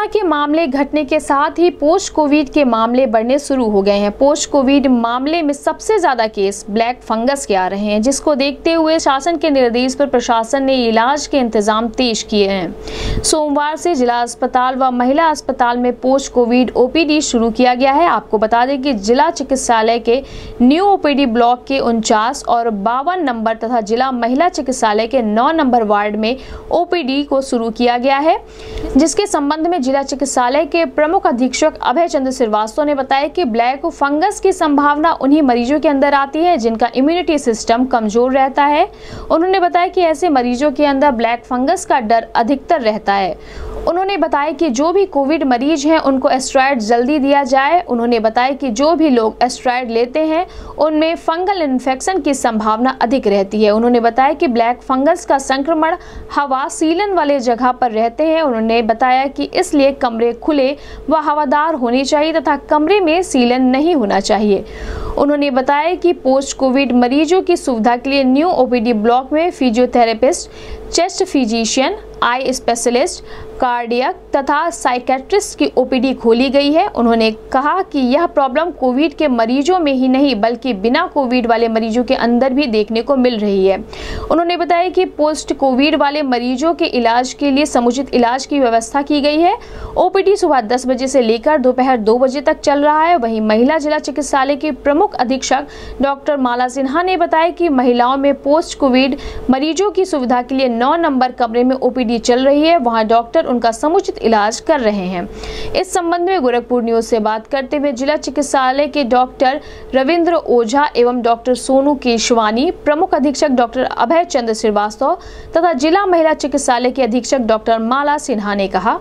के मामले घटने के साथ ही पोस्ट कोविड के मामले बढ़ने शुरू हो गए हैं। पोस्ट कोविड मामले में सबसे ज्यादा केस ब्लैक फंगस के आ रहे हैं, जिसको देखते हुए शासन के निर्देश पर प्रशासन ने इलाज के इंतजाम तेज किए हैं। सोमवार से जिला अस्पताल व महिला अस्पताल में पोस्ट कोविड ओपीडी शुरू किया गया है। आपको बता दें कि जिला चिकित्सालय के न्यू ओपीडी ब्लॉक के 49 और 52 नंबर तथा जिला महिला चिकित्सालय के 9 नंबर वार्ड में ओपीडी को शुरू किया गया है, जिसके संबंध में जिला चिकित्सालय के प्रमुख अधीक्षक अभय चंद्र श्रीवास्तव ने बताया कि ब्लैक फंगस की संभावना उन्हीं मरीजों के अंदर आती है जिनका इम्यूनिटी सिस्टम कमजोर रहता है। उन्होंने बताया कि ऐसे मरीजों के अंदर ब्लैक फंगस का डर अधिकतर रहता है। उन्होंने बताया कि जो भी कोविड मरीज हैं उनको एस्ट्राइड जल्दी दिया जाए। उन्होंने बताया कि जो भी लोग एस्ट्राइड लेते हैं उनमें फंगल इन्फेक्शन की संभावना अधिक रहती है। उन्होंने बताया कि ब्लैक फंगस का संक्रमण हवा सीलन वाले जगह पर रहते हैं। उन्होंने बताया कि इसलिए कमरे खुले व हवादार होने चाहिए तथा कमरे में सीलन नहीं होना चाहिए। उन्होंने बताया कि पोस्ट कोविड मरीजों की सुविधा के लिए न्यू ओपीडी ब्लॉक में physiotherapist, chest physician, eye specialist, cardiac तथा साइकेट्रिस्ट की ओपीडी खोली गई है। उन्होंने कहा कि यह प्रॉब्लम कोविड के मरीजों में ही नहीं बल्कि बिना कोविड वाले मरीजों के अंदर भी देखने को मिल रही है। उन्होंने बताया कि पोस्ट कोविड वाले मरीजों के इलाज के लिए समुचित इलाज की व्यवस्था की गई है। ओपीडी सुबह 10 बजे से लेकर दोपहर 2 बजे तक चल रहा है। वहीं महिला जिला चिकित्सालय के प्रमुख अधीक्षक डॉक्टर माला सिन्हा ने बताया कि महिलाओं में पोस्ट कोविड मरीजों की सुविधा के लिए 9 नंबर कमरे में ओपीडी चल रही है। वहां डॉक्टर उनका समुचित इलाज कर रहे हैं। इस संबंध में गोरखपुर न्यूज से बात करते हुए जिला चिकित्सालय के डॉक्टर रविंद्र ओझा एवं डॉक्टर सोनू केशवानी, प्रमुख अधीक्षक डॉक्टर अभय चंद्र श्रीवास्तव तथा जिला महिला चिकित्सालय के अधीक्षक डॉक्टर माला सिन्हा ने कहा,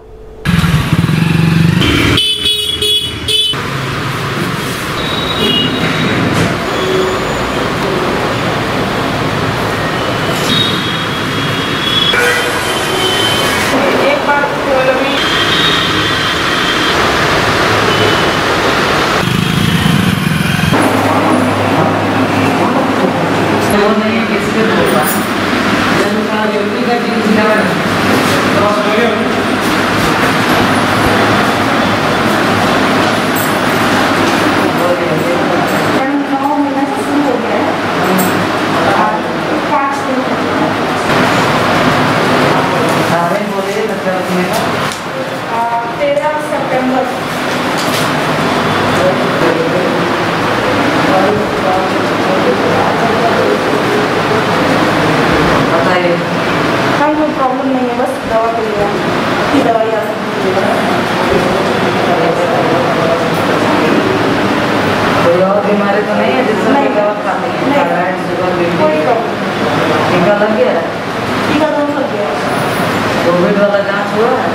प्रॉब्लम नहीं है, बस दवा के लिए की दवाई आ सकती है। कोई और बीमारी तो नहीं है जिससे नहीं दवा खाते हैं? थायराइड, शुगर, बीपी कोई प्रॉब्लम टीका लग गया? टीका तो लग गया। कोविड वाला जांच हुआ है?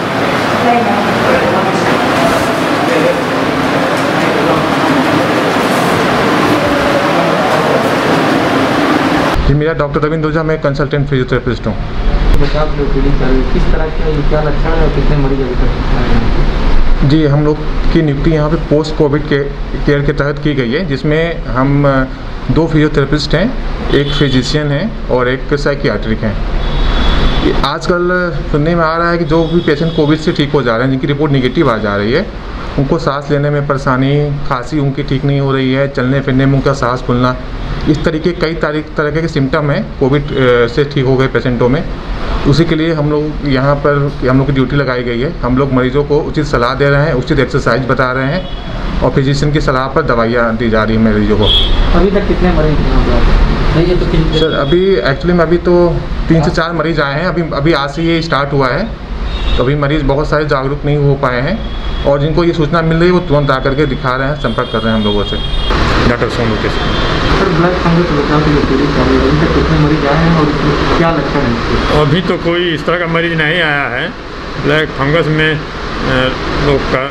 जी, मेरा डॉक्टर रविंद्र ओझा, मैं कंसल्टेंट फिजियोथेरेपिस्ट हूँ। बचाव की ओपीडी किस तरह के क्या लक्षण है और कितने मरीज अभी तक? जी, हम लोग की नियुक्ति यहाँ पे पोस्ट कोविड के केयर के तहत की गई है, जिसमें हम 2 फिजियोथेरेपिस्ट हैं, एक फिजिशियन है और एक साइकियाट्रिक हैं। आजकल सुनने में आ रहा है कि जो भी पेशेंट कोविड से ठीक हो जा रहे हैं, जिनकी रिपोर्ट निगेटिव आ जा रही है, उनको सांस लेने में परेशानी, खांसी उनकी ठीक नहीं हो रही है, चलने फिरने में उनका सांस फूलना, इस तरीके कई तरह के सिम्टम हैं कोविड से ठीक हो गए पेशेंटों में। उसी के लिए हम लोग यहाँ पर हम लोग की ड्यूटी लगाई गई है। हम लोग मरीजों को उचित सलाह दे रहे हैं, उचित एक्सरसाइज बता रहे हैं और फिजिशियन की सलाह पर दवाइयाँ दी जा रही हैं मरीजों को। अभी तक कितने मरीज नहीं है? तो सर अभी एक्चुअली में अभी तो 3 से 4 मरीज आए हैं। अभी आज से ये स्टार्ट हुआ है, तो अभी मरीज़ बहुत सारे जागरूक नहीं हो पाए हैं और जिनको ये सूचना मिल रही है वो तुरंत आकर के दिखा रहे हैं, संपर्क कर रहे हैं हम लोगों से। डॉक्टर सोनू के सर, ब्लैक फंगस बचाव की ओपीडी चालू है, अभी तक कितने मरीज आए हैं और क्या लक्षण है? अभी तो कोई इस तरह का मरीज नहीं आया है। ब्लैक फंगस में लोग का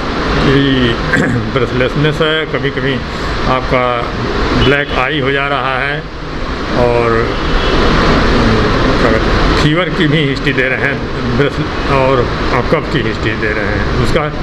ब्रेथलेसनेस है, कभी कभी आपका ब्लैक आई हो जा रहा है और फीवर की भी हिस्ट्री दे रहे हैं और कफ की हिस्ट्री दे रहे हैं।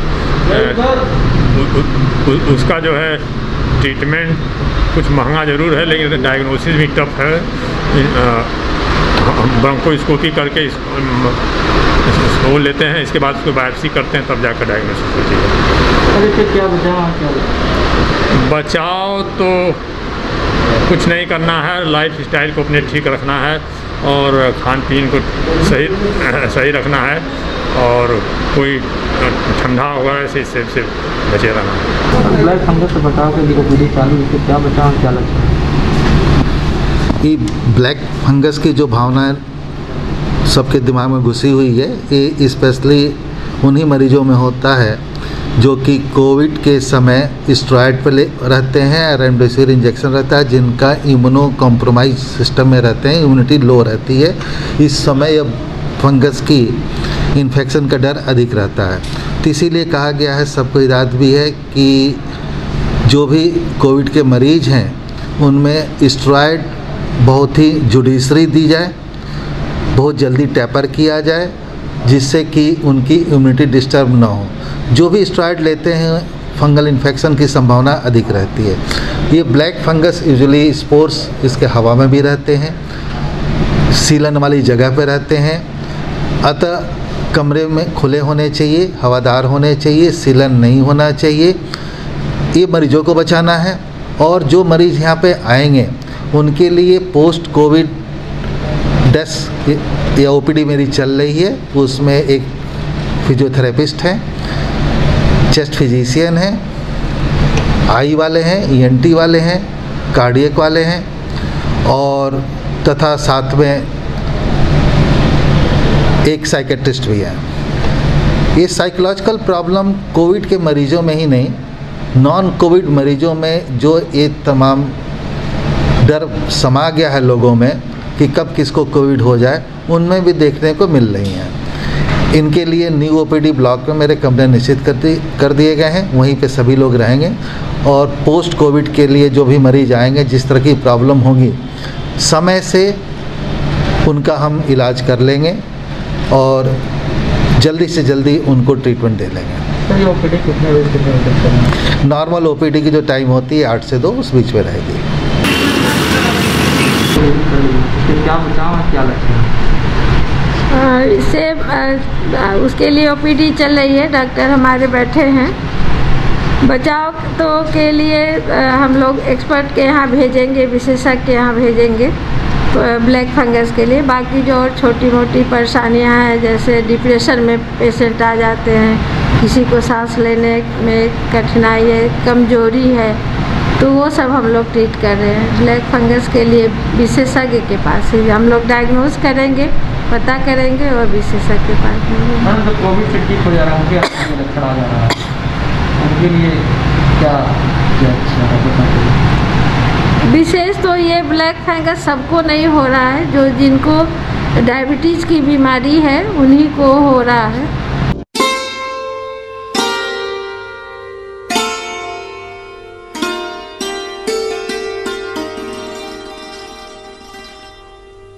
उसका जो है ट्रीटमेंट कुछ महंगा ज़रूर है, लेकिन डायग्नोसिस भी टफ है। ब्रोंकोस्कोपी करके उसको लेते हैं, इसके बाद उसको बायोप्सी करते हैं, तब जाकर डायग्नोसिस होती है। अरे तो क्या बचाव बचाव तो कुछ नहीं करना है, लाइफ स्टाइल को अपने ठीक रखना है और खान पीन को सही रखना है और कोई ठंडा वगैरह से इससे बचे रहना है। ब्लैक फंगस से बचाव के लिए ओपीडी चालू है, क्या बचाव क्या लगता है कि ब्लैक फंगस की जो भावना सबके दिमाग में घुसी हुई है, ये स्पेशली उन्हीं मरीजों में होता है जो कि कोविड के समय स्टेरॉइड पे रहते हैं, रेमडेसिविर इंजेक्शन रहता है, जिनका इम्यूनो कॉम्प्रोमाइज सिस्टम में रहते हैं, इम्यूनिटी लो रहती है। इस समय अब फंगस की इन्फेक्शन का डर अधिक रहता है, तो इसीलिए कहा गया है, सबको हिदायत भी है कि जो भी कोविड के मरीज हैं उनमें स्टेरॉइड बहुत ही जुडिशरी दी जाए, बहुत जल्दी टैपर किया जाए, जिससे कि उनकी इम्यूनिटी डिस्टर्ब ना हो। जो भी स्टेरॉइड लेते हैं फंगल इन्फेक्शन की संभावना अधिक रहती है। ये ब्लैक फंगस यूजुअली स्पोर्स इसके हवा में भी रहते हैं, सीलन वाली जगह पर रहते हैं, अतः कमरे में खुले होने चाहिए, हवादार होने चाहिए, सीलन नहीं होना चाहिए। ये मरीजों को बचाना है। और जो मरीज़ यहाँ पे आएंगे उनके लिए पोस्ट कोविड डेस्क या ओपीडी मेरी चल रही है, उसमें एक फिजियोथेरेपिस्ट हैं, चेस्ट फिजिशियन हैं, आई वाले हैं, ईएनटी वाले हैं, कार्डियक वाले हैं और तथा साथ में एक साइकेट्रिस्ट भी है। ये साइकोलॉजिकल प्रॉब्लम कोविड के मरीजों में ही नहीं, नॉन कोविड मरीजों में जो ये तमाम डर समा गया है लोगों में कि कब किसको कोविड हो जाए, उनमें भी देखने को मिल रही हैं। इनके लिए न्यू ओपीडी ब्लॉक में मेरे कमरे निश्चित कर दिए गए हैं, वहीं पे सभी लोग रहेंगे और पोस्ट कोविड के लिए जो भी मरीज आएंगे, जिस तरह की प्रॉब्लम होगी समय से उनका हम इलाज कर लेंगे और जल्दी से जल्दी उनको ट्रीटमेंट दे लेंगे। सर ये ओपीडी कितने बजे कितने बजे तक चलेगी? नॉर्मल ओपीडी की जो टाइम होती है 8 से 2 उस बीच में रहेगी। इसके क्या बचाव है, क्या लगता है? इससे उसके लिए ओपीडी चल रही है, डॉक्टर हमारे बैठे हैं। बचाव तो के लिए हम लोग एक्सपर्ट के यहाँ भेजेंगे, विशेषज्ञ के यहाँ भेजेंगे ब्लैक फंगस के लिए। बाकी जो और छोटी मोटी परेशानियाँ हैं, जैसे डिप्रेशन में पेशेंट आ जाते हैं, किसी को सांस लेने में कठिनाई है, कमजोरी है, तो वो सब हम लोग ट्रीट कर रहे हैं। ब्लैक फंगस के लिए विशेषज्ञ के पास ही हम लोग डायग्नोज करेंगे, पता करेंगे और विशेषज्ञ के पास भेजेंगे। मैम तो कोविड से ठीक हो जा रहा है, उनके लक्षण आ जा रहा है, उनके लिए क्या क्या अच्छा है? विशेष तो ये ब्लैक फंगस सबको नहीं हो रहा है, जो जिनको डायबिटीज़ की बीमारी है उन्हीं को हो रहा है।